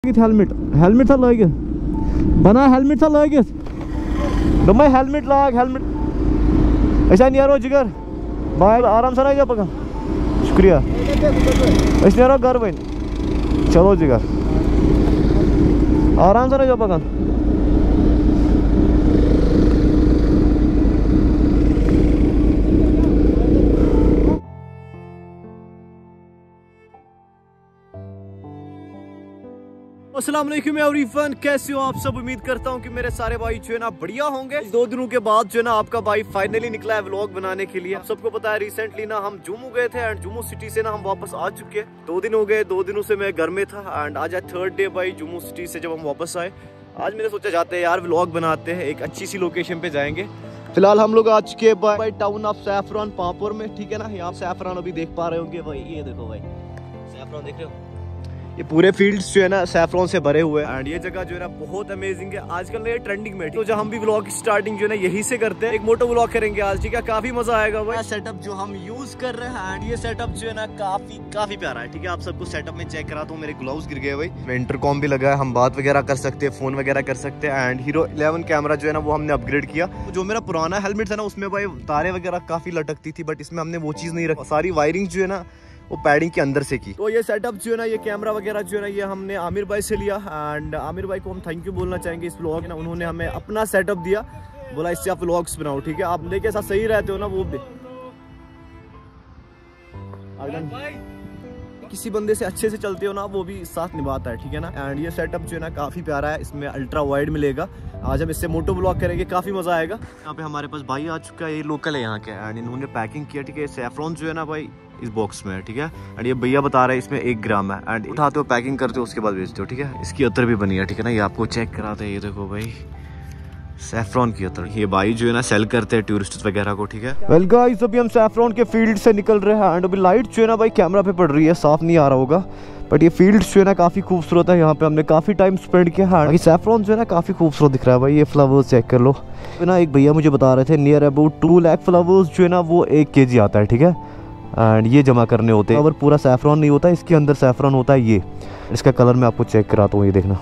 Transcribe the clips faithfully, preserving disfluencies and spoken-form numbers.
Helmet helmet था लगित बना हेलमेट था लगित दम हेलमेट लाग हेलमेट अस नो जिगर बाय आराम सा जा पकान शुक्रिया अस नो घर वन चलो जिगर आराम सा जा पकान अस्सलाम वालेकुम एवरीवन, कैसे हो आप सब। उम्मीद करता हूँ कि मेरे सारे भाई जो है ना बढ़िया होंगे। दो दिनों के बाद जो है ना आपका भाई फाइनली निकला है व्लॉग बनाने के लिए। आप सबको पता है रिसेंटली ना हम जम्मू गए थे एंड जम्मू सिटी से ना हम वापस आ चुके हैं। दो दिन हो गए, दो दिनों से मैं घर में था एंड आज है थर्ड डे भाई जम्मू सिटी से जब हम वापस आए। आज मैंने सोचा जाते हैं यार व्लॉग बनाते हैं, एक अच्छी सी लोकेशन पे जाएंगे। फिलहाल हम लोग आ चुके हैं भाई टाउन ऑफ सैफरान पापुर में, ठीक है ना। यहाँ सैफरान अभी देख पा रहे होंगे भाई, ये देखो भाई सैफरान देख रहे हो, ये पूरे फील्ड्स जो है ना सैफरॉन से भरे हुए हैं एंड ये जगह जो है ना बहुत अमेजिंग है। आजकल ये ट्रेंडिंग में, तो जब हम भी व्लॉग की स्टार्टिंग जो है ना यही से करते हैं। एक मोटो व्लॉग करेंगे आज, ठीक है, काफी मजा आएगा भाई। सेटअप जो हम यूज कर रहे हैं एंड ये सेटअप जो है ना काफी काफी प्यारा है, ठीक है। आप सबको सेटअप में चेक कराता हूँ। मेरे ग्लव्स गिर गए भाई। इंटरकॉम भी लगा है, हम बात वगैरह कर सकते हैं, फोन वगैरह कर सकते हैं एंड हीरो इलेवन कैमरा जो है ना वो हमने अपग्रेड किया। जो मेरा पुराना हेलमेट था ना उसमें भाई तारे वगैरह काफी लटकती थी, बट इसमें हमने वो चीज नहीं रखी। सारी वायरिंग जो है ना वो पैडिंग के अंदर से की। तो ये सेटअप जो है ना, ये कैमरा वगैरह जो है ना, ये हमने आमिर भाई से लिया एंड आमिर भाई को हम थैंक यू बोलना चाहेंगे इस व्लॉग ना। उन्होंने हमें अपना सेटअप दिया, बोला इससे आप व्लॉग्स बनाओ, ठीक है। आप देखे ऐसा सही रहते हो ना वो भी। किसी बंदे से अच्छे से चलते हो ना वो भी साथ निभाता है, ठीक है ना। एंड ये सेटअप जो है ना काफी प्यारा है, इसमें अल्ट्रा वाइड मिलेगा। आज हम इससे मोटो ब्लॉग करेंगे, काफी मजा आएगा। यहाँ पे हमारे पास भाई आ चुका है, ये लोकल है यहाँ के एंड इन्होंने पैकिंग किया, ठीक है। सैफरॉन जो है ना भाई इस बॉक्स में है, ठीक है। एंड ये भैया बता रहे हैं इसमें एक ग्राम है एंड उठाते हो, पैकिंग करते हो, उसके बाद बेचते हो, ठीक है। इसकी अतर भी बनी है, ठीक है ना। ये आपको चेक कराते हैं, ये देखो भाई सैफरॉन की अतर। ये भाई जो है ना सेल करते हैं टूरिस्ट वगैरह को, ठीक है। वेल गाइस, अभी हम सैफरॉन के फील्ड से निकल रहे हैं एंड अभी लाइट जो है ना भाई कैमरा पे पड़ रही है, साफ नहीं आ रहा होगा, बट ये फील्ड जो है ना काफी खूबसूरत है। यहाँ पे हमने काफी टाइम स्पेंड किया है। सैफरॉन जो है ना काफी खूबसूरत दिख रहा है भाई। ये फ्लावर्स चेक कर लो ना। एक भैया मुझे बता रहे थे near about two lakh flowers जो है ना वो एक के जी आता है, ठीक है। एंड ये जमा करने होते हैं, अगर पूरा सैफरॉन नहीं होता, इसके अंदर सैफरॉन होता है। ये इसका कलर मैं आपको चेक कराता हूँ, ये देखना,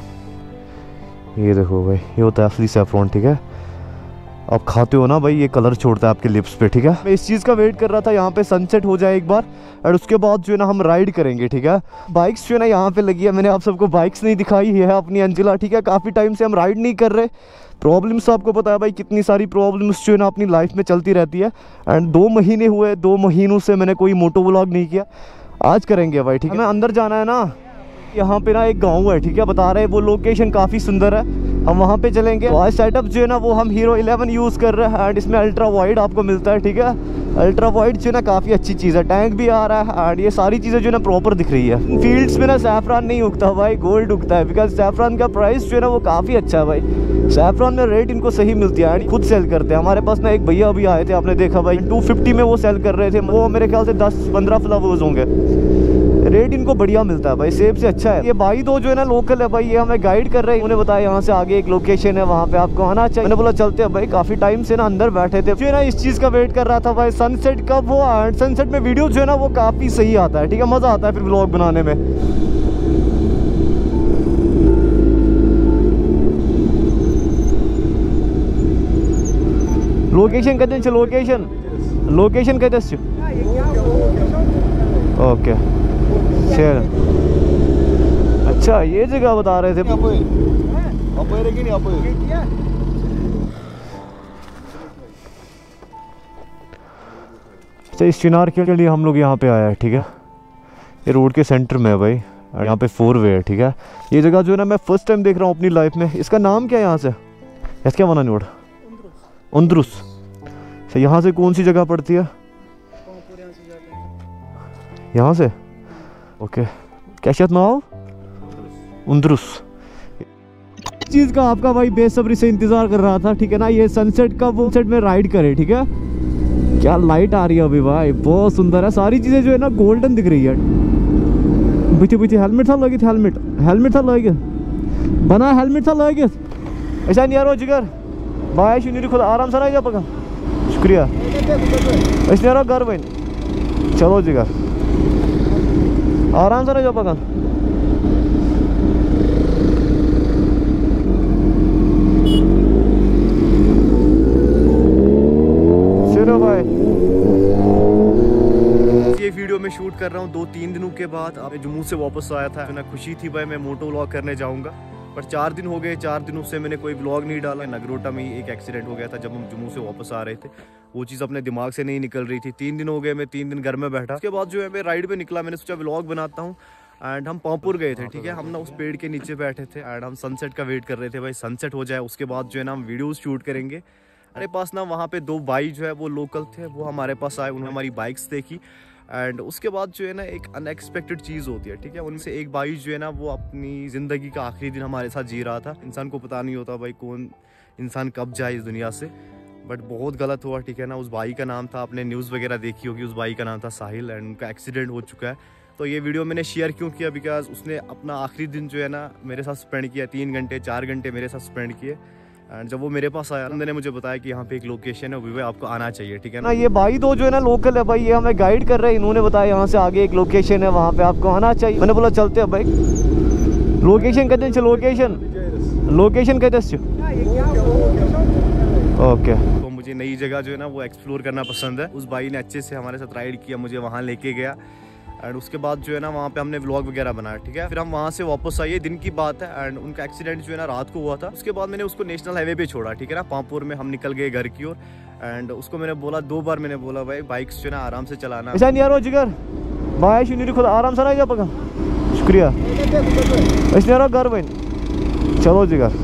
ये देखो भाई, ये होता है असली सैफरॉन, ठीक है। आप खाते हो ना भाई, ये कलर छोड़ता है आपके लिप्स पे, ठीक है। मैं इस चीज़ का वेट कर रहा था यहाँ पे सनसेट हो जाए एक बार और उसके बाद जो है ना हम राइड करेंगे, ठीक है। बाइक्स जो है ना यहाँ पे लगी है, मैंने आप सबको बाइक्स नहीं दिखाई है अपनी अंजिला, ठीक है। काफ़ी टाइम से हम राइड नहीं कर रहे। प्रॉब्लम्स आपको पता है भाई, कितनी सारी प्रॉब्लम्स जो है ना अपनी लाइफ में चलती रहती है। एंड दो महीने हुए, दो महीनों से मैंने कोई मोटो व्लॉग नहीं किया। आज करेंगे भाई, ठीक है। हमें अंदर जाना है ना, यहाँ पे ना एक गांव है, ठीक है। बता रहे हैं वो लोकेशन काफ़ी सुंदर है, हम वहाँ पे चलेंगे। तो आज सेटअप जो है ना वो हम हीरो इलेवन यूज़ कर रहे हैं एंड इसमें अल्ट्रा वाइड आपको मिलता है, ठीक है। अल्ट्रा वाइड जो है ना काफ़ी अच्छी चीज़ है। टैंक भी आ रहा है एंड ये सारी चीज़ें जो है ना प्रॉपर दिख रही है। फील्ड्स में ना सैफरान नहीं उगता भाई, गोल्ड उगता है, बिकॉज सैफरान का प्राइस जो है ना वो काफ़ी अच्छा है भाई। सैफरान में रेट इनको सही मिलती है एंड खुद सेल करते हैं। हमारे पास ना एक भैया अभी आए थे, आपने देखा भाई, टू फिफ्टी में वो सेल कर रहे थे। वो मेरे ख्याल से दस पंद्रह फ्लावर्स होंगे। रेट इनको बढ़िया मिलता है भाई, सेब से अच्छा है। ये भाई दो जो है ना लोकल है भाई, ये हमें गाइड कर रहे हैं। उन्होंने बताया यहाँ से आगे एक लोकेशन है, वहाँ पे आपको आना चाहिए। मैंने बोला चलते हैं भाई। काफी टाइम से ना अंदर बैठे थे, जो है ना इस चीज का वेट कर रहा था भाई, सनसेट कब हो। एंड सनसेट में वीडियो जो है ना वो काफी सही आता है, ठीक है। मजा आता है फिर व्लॉग बनाने में। लोकेशन कहते लोकेशन लोकेशन कहते ओके चल। अच्छा ये जगह बता रहे थे। अच्छा, इस चिनार के लिए हम लोग यहाँ पे आया है, ठीक है। ये रोड के सेंटर में है भाई, यहाँ पे फोर वे है, ठीक है। ये जगह जो है ना मैं फर्स्ट टाइम देख रहा हूँ अपनी लाइफ में। इसका नाम क्या है यहाँ से, ऐसा क्या बना नोट उंद्रुस। अच्छा, यहाँ से कौन सी जगह पड़ती है, यहाँ से ओके। क्या नाम उंद्रुस। चीज का आपका भाई बेसब्री से इंतजार कर रहा था, ठीक है ना। ये सनसेट का वो सेट में राइड करे, ठीक है। क्या लाइट आ रही है अभी भाई, बहुत सुंदर है। सारी चीजें जो है ना गोल्डन दिख रही है। पीछे पीछे हेलमेट था लगित हेलमेट हेलमेट था लगित बना हेलमेट था लगित ऐसा नहीं यारो जिगर बाय शुनी खुद आराम से जा पकान शुक्रिया अस नो घर वन चलो जिगर आराम से जा पकान कर रहा हूँ दो तीन दिनों के बाद। अब जम्मू से वापस आया था, ना खुशी थी भाई मैं मोटो व्लॉग करने जाऊँगा, पर चार दिन हो गए, चार दिनों से मैंने कोई व्लॉग नहीं डाला। नगरोटा में ही एक एक्सीडेंट हो गया था जब हम जम्मू से वापस आ रहे थे, वो चीज़ अपने दिमाग से नहीं निकल रही थी। तीन दिन हो गए, मैं तीन दिन घर में बैठा। उसके बाद जो है मैं राइड पे निकला, मैंने सोचा व्लॉग बनाता हूँ। एंड हम पामपुर गए थे, ठीक है। हम ना उस पेड़ के नीचे बैठे थे एंड हम सनसेट का वेट कर रहे थे, भाई सनसेट हो जाए उसके बाद जो है ना हम वीडियोस शूट करेंगे। हमारे पास ना वहाँ पे दो भाई जो है वो लोकल थे, वो हमारे पास आए, उन्होंने हमारी बाइक्स देखी। एंड उसके बाद जो है ना एक अनएक्सपेक्टेड चीज़ होती है, ठीक है। उनसे एक भाई जो है ना वो अपनी ज़िंदगी का आखिरी दिन हमारे साथ जी रहा था। इंसान को पता नहीं होता भाई कौन इंसान कब जाए इस दुनिया से, बट बहुत गलत हुआ, ठीक है ना। उस भाई का नाम था, आपने न्यूज़ वगैरह देखी होगी, उस भाई का नाम था साहिल एंड उनका एक्सीडेंट हो चुका है। तो ये वीडियो मैंने शेयर क्यों किया, बिकॉज उसने अपना आखिरी दिन जो है ना मेरे साथ स्पेंड किया, तीन घंटे चार घंटे मेरे साथ स्पेंड किए। एंड जब वो मेरे पास आया, उन्होंने मुझे बताया कि यहाँ पे एक लोकेशन है, वो आपको आना चाहिए, ठीक है ना। ये भाई दो जो है ना लोकल है भाई, ये हमें गाइड कर रहे हैं। इन्होंने बताया यहाँ से आगे एक लोकेशन है, वहाँ पे आपको आना चाहिए। मैंने बोला चलते हैं भाई। लोकेशन कहते हैं, लोकेशन लोकेशन कहते हैं ओके। तो मुझे नई जगह जो है ना वो एक्सप्लोर करना पसंद है। उस भाई ने अच्छे से हमारे साथ राइड किया, मुझे वहाँ लेके गया एंड उसके बाद जो है ना वहाँ पे हमने व्लॉग वगैरह बनाया, ठीक है। फिर हम वहाँ से वापस आए, दिन की बात है। एंड उनका एक्सीडेंट जो है ना रात को हुआ था। उसके बाद मैंने उसको नेशनल हाईवे पे छोड़ा, ठीक है ना। पामपुर में हम निकल गए घर की ओर। एंड उसको मैंने बोला, दो बार मैंने बोला भाई बाइक्स जो है ना आराम से चलाना। ऐसा नहीं यार जिगर भाई शुरू खुद आराम से ना जा पका, शुक्रिया इसलिए घर बहन चलो जिगर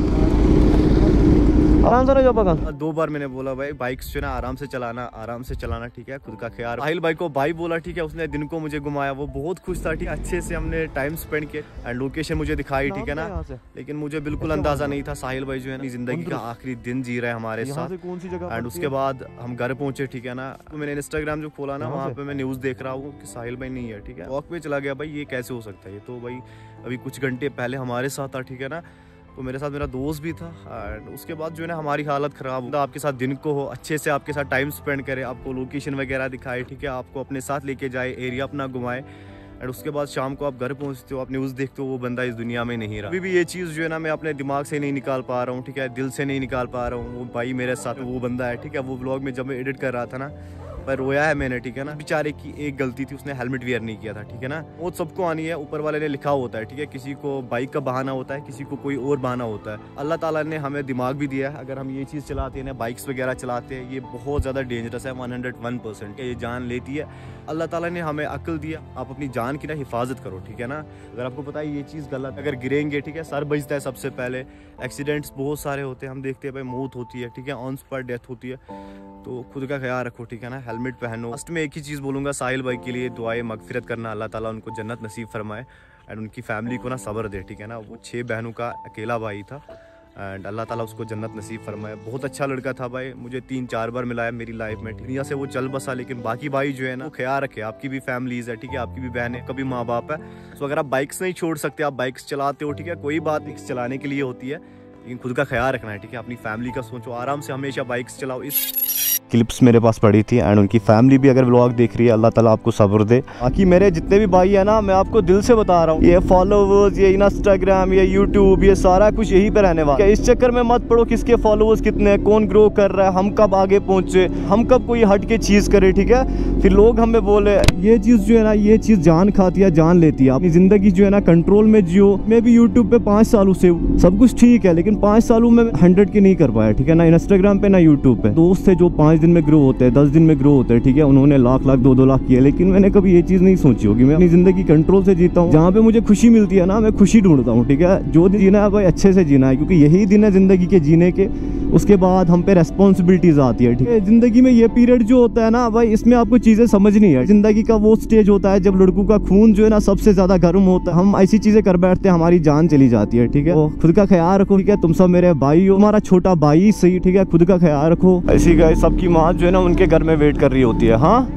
आराम से ना पका। दो बार मैंने बोला भाई बाइक्स जो है ना आराम से चलाना, आराम से चलाना, ठीक है, खुद का ख्याल। साहिल भाई को भाई बोला, ठीक है। उसने दिन को मुझे घुमाया, वो बहुत खुश था, ठीक है। अच्छे से हमने टाइम स्पेंड किया एंड लोकेशन मुझे दिखाई, ठीक है ना। लेकिन मुझे बिल्कुल अंदाजा नहीं था साहिल भाई जो है ना जिंदगी का आखिरी दिन जी रहे हमारे साथ। कौन सी जगह? एंड उसके बाद हम घर पहुंचे, ठीक है ना। तो मैंने इंस्टाग्राम जो खोला ना, वहाँ पे मैं न्यूज देख रहा हूँ कि साहिल भाई नहीं है, ठीक है। वॉक पे चला गया भाई, ये कैसे हो सकता है। ये तो भाई अभी कुछ घंटे पहले हमारे साथ था, ठीक है ना। तो मेरे साथ मेरा दोस्त भी था। एंड उसके बाद जो है ना हमारी हालत ख़राब हो। आपके साथ दिन को हो, अच्छे से आपके साथ टाइम स्पेंड करे, आपको लोकेशन वगैरह दिखाए, ठीक है, आपको अपने साथ लेके जाए, एरिया अपना घुमाए। एंड उसके बाद शाम को आप घर पहुंचते हो, आप न्यूज़ देखते हो, वो बंदा इस दुनिया में नहीं रहा। अभी भी ये चीज़ जो है ना मैं अपने दिमाग से नहीं निकाल पा रहा हूँ, ठीक है, दिल से नहीं निकाल पा रहा हूँ। वो भाई मेरे साथ वो बंदा है, ठीक है। वो व्लॉग में जब मैं एडिट कर रहा था ना, पर रोया है मैंने, ठीक है ना। बेचारे की एक गलती थी, उसने हेलमेट वेयर नहीं किया था, ठीक है ना। वो सबको आनी है, ऊपर वाले ने लिखा होता है, ठीक है। किसी को बाइक का बहाना होता है, किसी को कोई और बहाना होता है। अल्लाह ताला ने हमें दिमाग भी दिया है। अगर हम ये चीज़ चलाते हैं ना, बाइक्स वगैरह चलाते हैं, ये बहुत ज़्यादा डेंजरस है, वन हंड्रेड वन परसेंट ये जान लेती है। अल्लाह ताला ने हमें अक्ल दिया, आप अपनी जान की ना हिफाजत करो, ठीक है ना। अगर आपको पता है ये चीज़ गलत, अगर गिरेंगे, ठीक है, सर बजता है सबसे पहले। एक्सीडेंट्स बहुत सारे होते हैं, हम देखते हैं भाई मौत होती है, ठीक है, ऑन स्पॉट डेथ होती है। तो खुद का ख्याल रखो, ठीक है ना, हेलमेट पहनो। लास्ट में एक ही चीज़ बोलूँगा, साहिल भाई के लिए दुआए मगफिरत करना, अल्लाह ताला उनको जन्नत नसीब फरमाए एंड उनकी फैमिली को ना सब्र दे, ठीक है ना। वो छः बहनों का अकेला भाई था एंड अल्लाह ताला उसको जन्नत नसीब फरमाए। बहुत अच्छा लड़का था भाई, मुझे तीन चार बार मिला है मेरी लाइफ में। दुनिया से वो चल बसा, लेकिन बाकी भाई जो है ना, ख्याल रखे, आपकी भी फैमिलीज है, ठीक है, आपकी भी बहन है, कभी माँ बाप है। तो अगर आप बाइक्स नहीं छोड़ सकते, आप बाइक्स चलाते हो, ठीक है, कोई बात नहीं, चलाने के लिए होती है, लेकिन खुद का ख्याल रखना है, ठीक है। अपनी फैमिली का सोचो, आराम से हमेशा बाइक्स चलाओ। इस क्लिप्स मेरे पास पड़ी थी एंड उनकी फैमिली भी अगर व्लॉग देख रही है, अल्लाह ताला आपको सब्र दे। बाकी मेरे जितने भी भाई है ना, मैं आपको दिल से बता रहा हूँ, ये फॉलोवर्स, ये इंस्टाग्राम, ये यूट्यूब, ये सारा कुछ यही पे रहने वाला है। इस चक्कर में मत पड़ो किसके फॉलोवर्स कितने हैं, कौन ग्रो कर रहा है, हम कब आगे पहुंचे, हम कब कोई हट के चीज़ करे, ठीक है। फिर लोग हमें बोले ये चीज़ जो है ना, ये चीज़ जान खाती है, जान लेती है। अपनी ज़िंदगी जो है ना कंट्रोल में जियो। मैं भी यूट्यूब पे पाँच सालों से सब कुछ ठीक है, लेकिन पाँच सालों में हंड्रेड के नहीं कर पाया, ठीक है ना। इंस्टाग्राम पे ना यूट्यूब पे दोस्त थे जो पाँच दिन में ग्रो होते हैं, दस दिन में ग्रो होते हैं, ठीक है। उन्होंने लाख लाख दो दो लाख किए, लेकिन मैंने कभी ये चीज़ नहीं सोची होगी। मैं अपनी ज़िंदगी कंट्रोल से जीता हूँ, जहाँ पे मुझे खुशी मिलती है ना, मैं खुशी ढूंढता हूँ, ठीक है। जो दिन जीना है भाई अच्छे से जीना है, क्योंकि यही दिन है ज़िंदगी के जीने के। उसके बाद हम पे रेस्पॉन्सिबिलिटीज आती है, ठीक है। ज़िंदगी में ये पीरियड जो होता है ना भाई, इसमें आपको चीज़ें समझनी है। ज़िंदगी का वो स्टेज होता है जब लड़कों का खून जो है ना सबसे ज़्यादा गर्म होता है। हम ऐसी चीज़ें कर बैठते हैं, हमारी जान चली जाती है, ठीक है। तो खुद का ख्याल रखो, ठीक है। तुम सब मेरे भाई हो, हमारा छोटा भाई सही, ठीक है। खुद का ख्याल रखो। ऐसी गाय सबकी माँ जो है ना उनके घर में वेट कर रही होती है। हाँ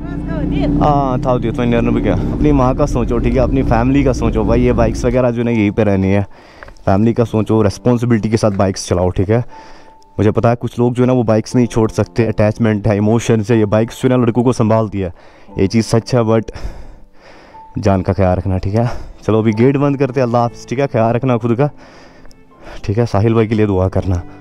हाँ था होती है तो क्या, अपनी माँ का सोचो, ठीक है, अपनी फैमिली का सोचो भाई। ये बाइक्स वगैरह जो है यहीं पे रहनी है, फैमिली का सोचो, रेस्पॉन्सिबिलिटी के साथ बाइक्स चलाओ, ठीक है। मुझे पता है कुछ लोग जो है ना वो बाइक्स नहीं छोड़ सकते, अटैचमेंट है, इमोशन से। ये बाइक्स जो है ना लड़कों को संभालती है, ये चीज़ सच है, बट जान का ख्याल रखना, ठीक है। चलो अभी गेट बंद करते हैं, अल्लाह हाफ़िज़, ठीक है। ख्याल रखना खुद का, ठीक है। साहिल भाई के लिए दुआ करना।